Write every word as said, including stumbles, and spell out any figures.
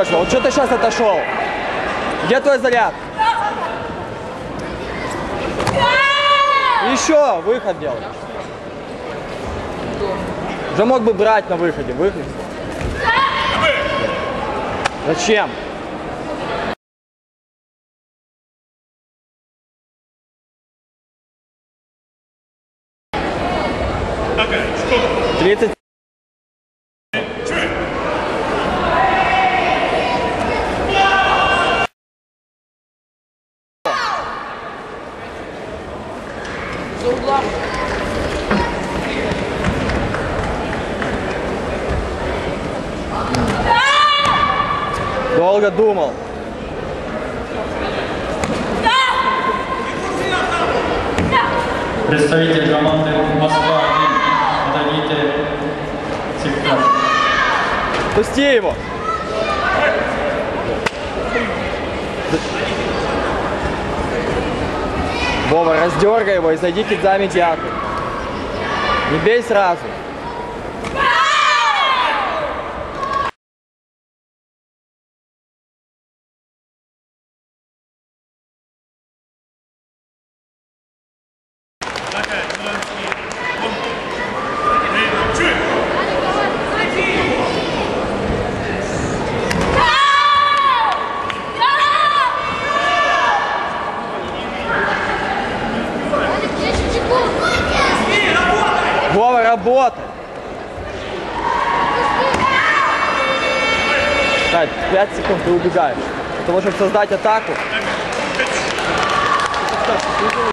точно. Вот что ты сейчас отошел? Где твой заряд? Еще выход делай. Уже мог бы брать на выходе. Выход. Зачем? тридцать. За углом. Долго думал. Представитель команды Москва-один, подойдите к сектор. Пусти его. Вова, раздергай его и зайди кидзами дяку. Не бей сразу. Вова, работай! Так, пять секунд ты убегаешь. Для того, чтобы создать атаку.